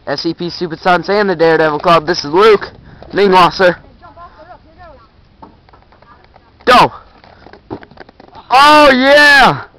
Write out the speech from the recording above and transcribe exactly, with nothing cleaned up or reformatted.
S E P Stupid Stunts and the Daredevil Club. This is Luke Mengwasser. Go! Oh yeah!